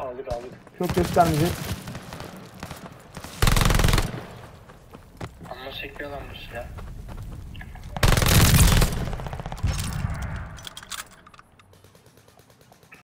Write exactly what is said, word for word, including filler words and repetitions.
Aldık aldık. Çok göstermeyecek. Amma çekiyor lan bu silah.